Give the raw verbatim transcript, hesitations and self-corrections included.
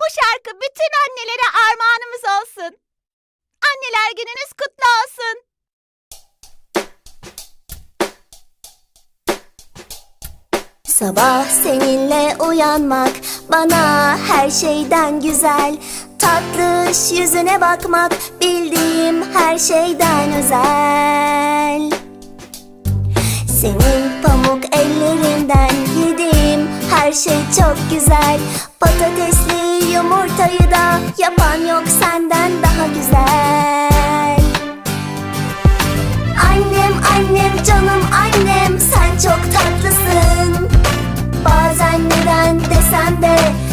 şarkı bütün annelere armağanımız olsun. Anneler gününüz kutlu olsun. Sabah seninle uyanmak bana her şeyden güzel. Tatlış yüzüne bakmak bildiğim her şeyden özel. Senin pamuk ellerinden yediğim her şey çok güzel. Patatesli yumurtayı da yapan yok senden daha güzel. Annem annem canım annem sen çok tatlısın. Bazen neden desem de